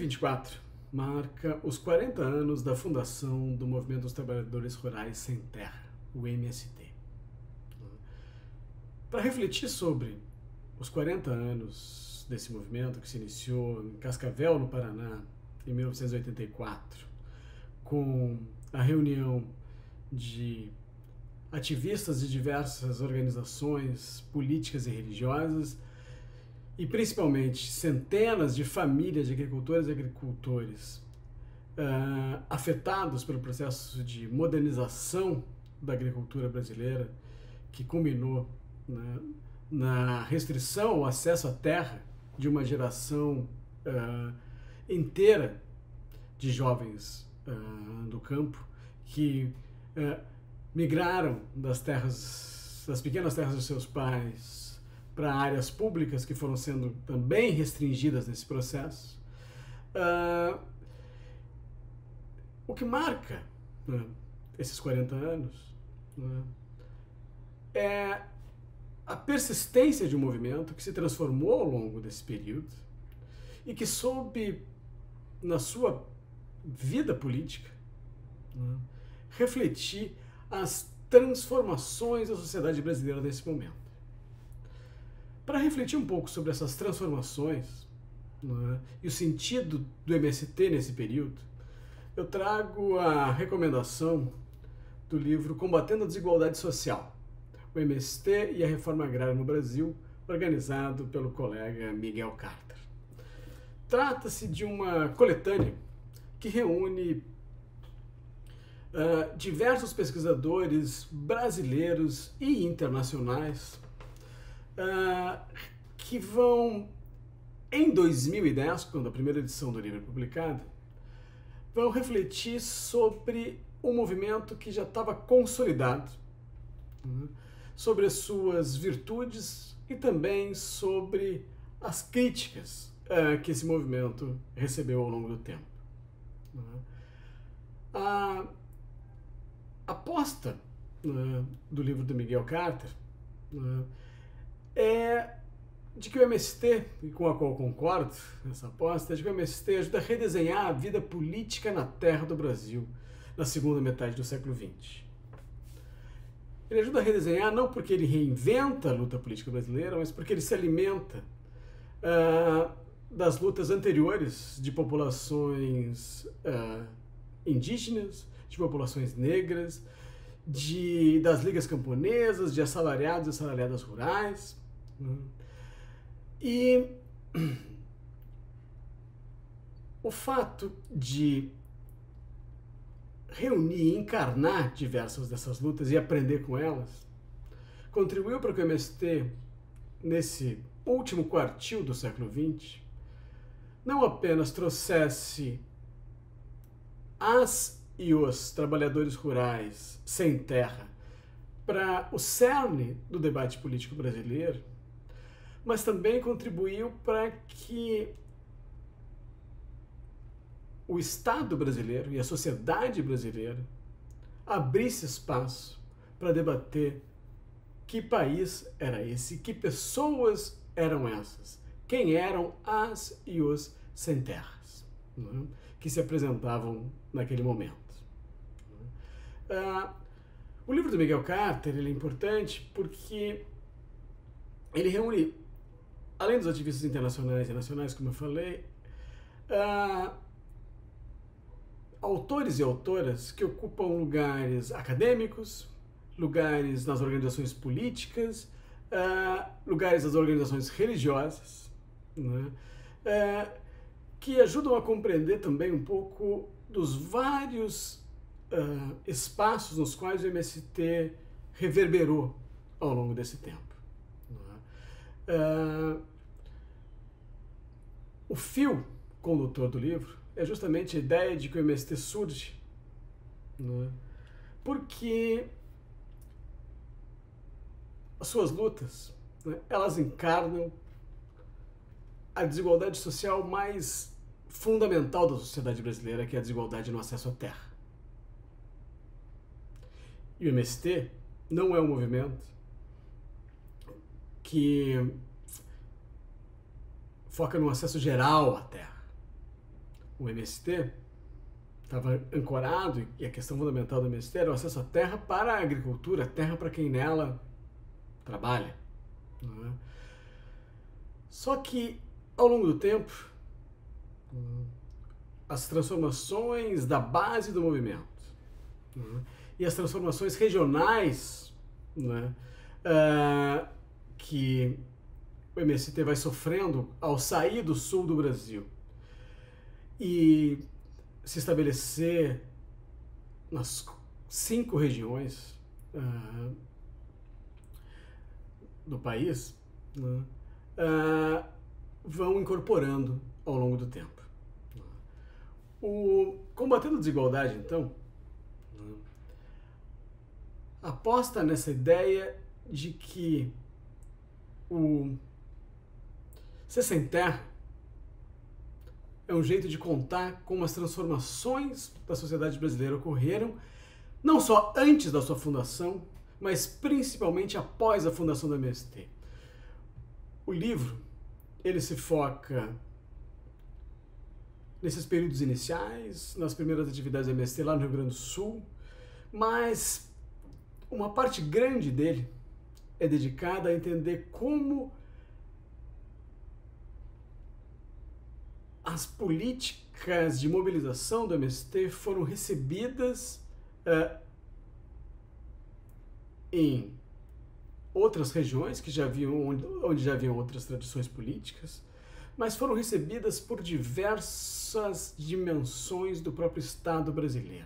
2024 marca os 40 anos da fundação do Movimento dos Trabalhadores Rurais Sem Terra, o MST. Para refletir sobre os 40 anos desse movimento que se iniciou em Cascavel, no Paraná, em 1984, com a reunião de ativistas de diversas organizações políticas e religiosas, e principalmente centenas de famílias de agricultores e agricultores afetados pelo processo de modernização da agricultura brasileira, que culminou na restrição ao acesso à terra de uma geração inteira de jovens do campo que migraram das pequenas terras dos seus pais para áreas públicas que foram sendo também restringidas nesse processo. O que marca esses 40 anos é a persistência de um movimento que se transformou ao longo desse período e que soube, na sua vida política, refletir as transformações da sociedade brasileira nesse momento. Para refletir um pouco sobre essas transformações e o sentido do MST nesse período, eu trago a recomendação do livro Combatendo a Desigualdade Social, o MST e a Reforma Agrária no Brasil, organizado pelo colega Miguel Carter. Trata-se de uma coletânea que reúne diversos pesquisadores brasileiros e internacionais que vão, em 2010, quando a primeira edição do livro é publicada, vão refletir sobre um movimento que já estava consolidado, sobre as suas virtudes e também sobre as críticas que esse movimento recebeu ao longo do tempo. A aposta do livro do Miguel Carter é de que o MST, e com a qual eu concordo, essa aposta, é de que o MST ajuda a redesenhar a vida política na terra do Brasil na segunda metade do século XX. Ele ajuda a redesenhar não porque ele reinventa a luta política brasileira, mas porque ele se alimenta das lutas anteriores de populações indígenas, de populações negras, das ligas camponesas, de assalariados e assalariadas rurais. E o fato de reunir e encarnar diversas dessas lutas e aprender com elas contribuiu para que o MST, nesse último quartil do século XX, não apenas trouxesse as e os trabalhadores rurais sem terra para o cerne do debate político brasileiro, mas também contribuiu para que o Estado brasileiro e a sociedade brasileira abrisse espaço para debater que país era esse, que pessoas eram essas, quem eram as e os sem terras, que se apresentavam naquele momento. O livro do Miguel Carter ele é importante porque ele reúne, além dos ativistas internacionais e nacionais, como eu falei, autores e autoras que ocupam lugares acadêmicos, lugares nas organizações políticas, lugares nas organizações religiosas, que ajudam a compreender também um pouco dos vários espaços nos quais o MST reverberou ao longo desse tempo. O fio condutor do livro é justamente a ideia de que o MST surge porque as suas lutas elas encarnam a desigualdade social mais fundamental da sociedade brasileira, que é a desigualdade no acesso à terra. E o MST não é um movimento que foca no acesso geral à terra. o MST estava ancorado, e a questão fundamental do MST era o acesso à terra para a agricultura, terra para quem nela trabalha. Não é? Só que, ao longo do tempo, as transformações da base do movimento, né, e as transformações regionais, né, que o MST vai sofrendo ao sair do sul do Brasil e se estabelecer nas 5 regiões do país, né, vão incorporando ao longo do tempo. O Combatendo a Desigualdade, então, aposta nessa ideia de que o Ser Sem Terra é um jeito de contar como as transformações da sociedade brasileira ocorreram, não só antes da sua fundação, mas principalmente após a fundação do MST. O livro, ele se foca nesses períodos iniciais, nas primeiras atividades do MST lá no Rio Grande do Sul, mas uma parte grande dele é dedicada a entender como as políticas de mobilização do MST foram recebidas em outras regiões que já haviam, onde já haviam outras tradições políticas, mas foram recebidas por diversas dimensões do próprio Estado brasileiro.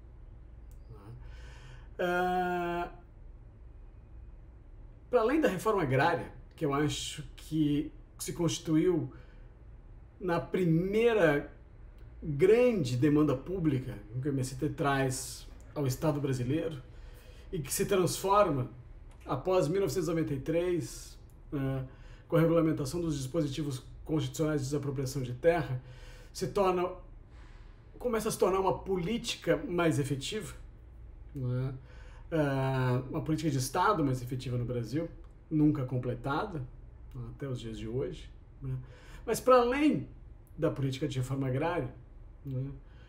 Para além da reforma agrária, que eu acho que se constituiu na primeira grande demanda pública que o MST traz ao Estado brasileiro e que se transforma após 1993, com a regulamentação dos dispositivos constitucionais de desapropriação de terra, começa a se tornar uma política mais efetiva, né? Uma política de Estado mais efetiva no Brasil, nunca completada, até os dias de hoje, né? Mas para além da política de reforma agrária, né,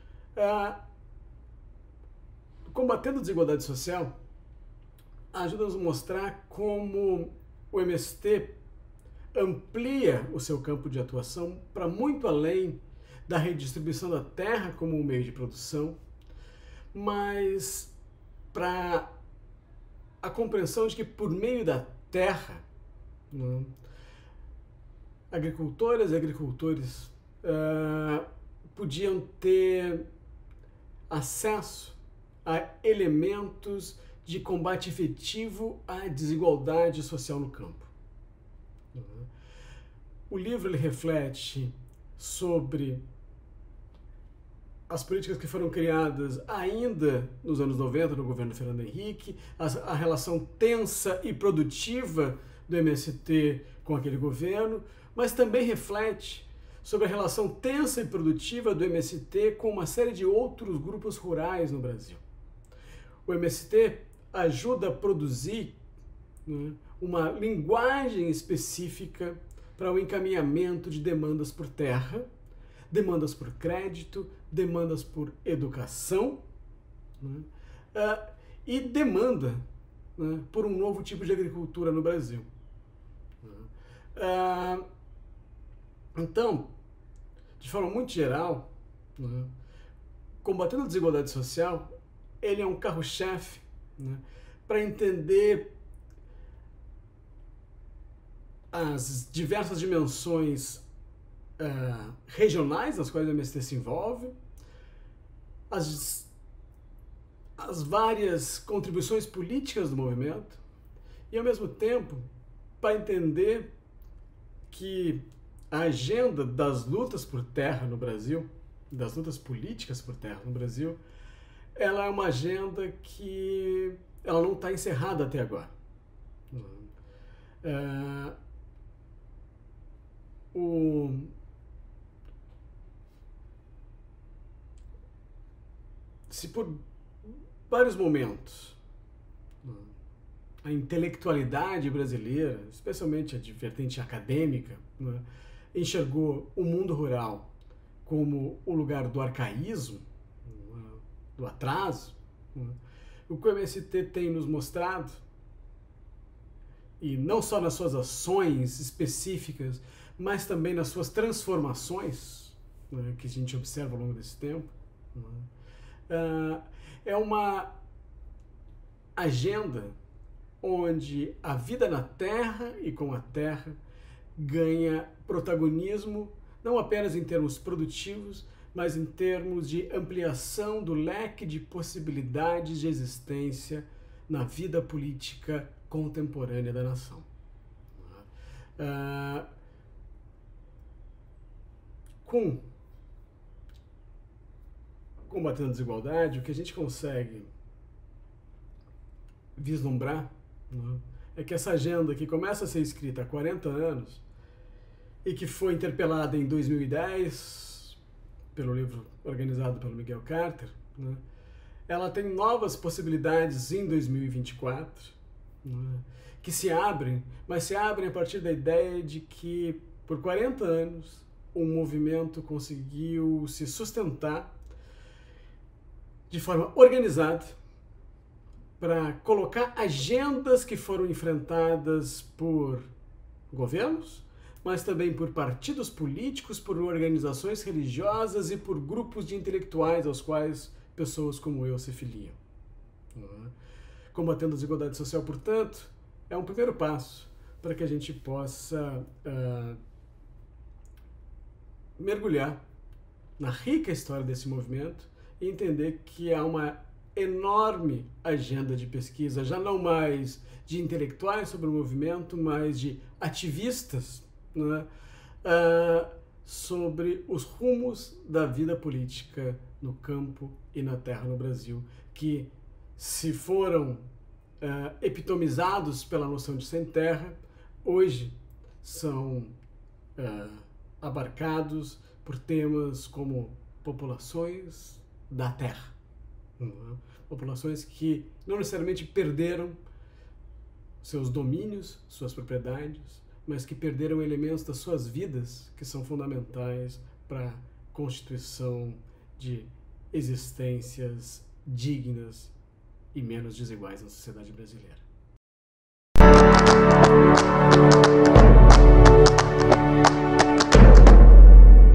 Combatendo a Desigualdade Social ajuda-nos a mostrar como o MST amplia o seu campo de atuação para muito além da redistribuição da terra como um meio de produção, mas para a compreensão de que por meio da terra, né, agricultoras e agricultores podiam ter acesso a elementos de combate efetivo à desigualdade social no campo. O livro ele reflete sobre as políticas que foram criadas ainda nos anos 90 no governo Fernando Henrique, a relação tensa e produtiva do MST com aquele governo, mas também reflete sobre a relação tensa e produtiva do MST com uma série de outros grupos rurais no Brasil. O MST ajuda a produzir, né, uma linguagem específica para o encaminhamento de demandas por terra, demandas por crédito, demandas por educação, né, e demanda, né, por um novo tipo de agricultura no Brasil. Então, de forma muito geral, né, Combatendo a Desigualdade Social, ele é um carro-chefe, né, para entender as diversas dimensões regionais nas quais o MST se envolve, as várias contribuições políticas do movimento e, ao mesmo tempo, para entender que a agenda das lutas por terra no Brasil, das lutas políticas por terra no Brasil, ela é uma agenda que ela não está encerrada até agora. Se por vários momentos a intelectualidade brasileira, especialmente a vertente acadêmica, né, enxergou o mundo rural como o lugar do arcaísmo, do atraso, o que o MST tem nos mostrado, e não só nas suas ações específicas, mas também nas suas transformações, que a gente observa ao longo desse tempo, é uma agenda onde a vida na Terra e com a Terra ganha protagonismo, não apenas em termos produtivos, mas em termos de ampliação do leque de possibilidades de existência na vida política contemporânea da nação. Combatendo a desigualdade, o que a gente consegue vislumbrar, é que essa agenda que começa a ser escrita há 40 anos e que foi interpelada em 2010 pelo livro organizado pelo Miguel Carter, ela tem novas possibilidades em 2024, que se abrem, mas se abrem a partir da ideia de que por 40 anos um movimento conseguiu se sustentar de forma organizada para colocar agendas que foram enfrentadas por governos, mas também por partidos políticos, por organizações religiosas e por grupos de intelectuais aos quais pessoas como eu se filiam. Combatendo a desigualdade social, portanto, é um primeiro passo para que a gente possa mergulhar na rica história desse movimento e entender que há uma enorme agenda de pesquisa, já não mais de intelectuais sobre o movimento, mas de ativistas, sobre os rumos da vida política no campo e na terra no Brasil, que se foram epitomizados pela noção de sem terra, hoje são abarcados por temas como populações da terra. Populações que não necessariamente perderam seus domínios, suas propriedades, mas que perderam elementos das suas vidas que são fundamentais para a constituição de existências dignas e menos desiguais na sociedade brasileira.